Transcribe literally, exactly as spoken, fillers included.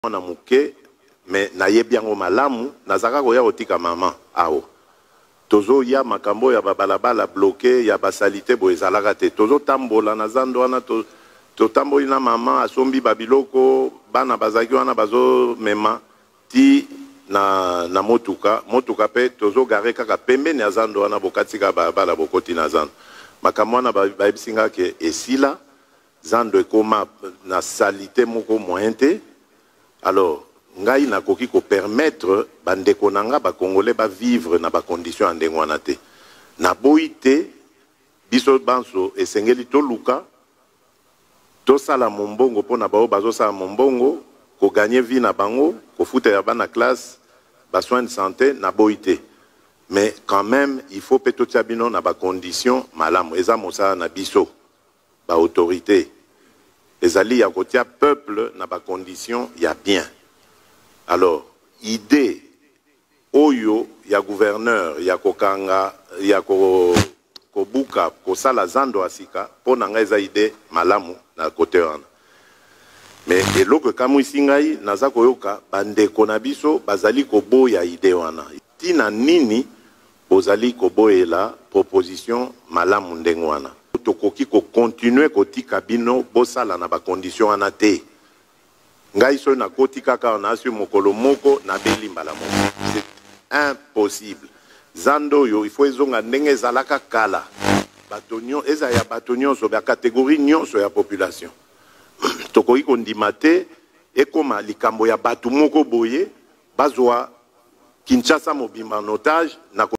na muke mais na yebi yango malamu nazaka koya kotika mama awo tozo ya makambo ya babalabala bloqué ya basalite bo ezalaka te tozo tambola na zando wana to to tamboli na mama asombi babiloko bana bazaki wana bazo mema ti na na motuka motuka pe tozo gare kaka pembeni ya zando wana bokatika babala bokoti na zando makambo wana bayibisinga ke esila zando ekoma na salite moko mointe. Alors, ngai na koki ko permettre bandeko nanga ba congolais ba vivre na ba condition andengwana te. Na boite biso banso esengeli to luka to sala mombongo pona bao bazo sala mombongo ko gagner vie na bango ko futa ya bana classe ba soins de santé na boite. Mais quand même il faut peto tiabino na ba condition malamu eza mosa na biso ba autorité. Ezali ya kotia peuple na ba condition ya bien. Alors, idée oyo ya gouverneur ya kokanga ya ko kobuka ko sala zando asika pona nga eza idée malamu na côté wana. Mais eloko kamu isingai naza koyoka bandeko na biso bazali koboya idée wana. Tina nini bozali koboyela proposition malamu ndenge wana. Tokoki ko continuer kotika bino bosala na ba condition wana te. Ngai so na koti kaka na asu mokolo moko na belimbala moko. C'est impossible. Zando yo il faut ezonga ndenge zalaka kala. Batonyo eza ya batonyo so ba catégorie nyonso ya population. Tokoki kondima te ekoma likambo ya batu moko boye bazwa Kinshasa mobimba en otage na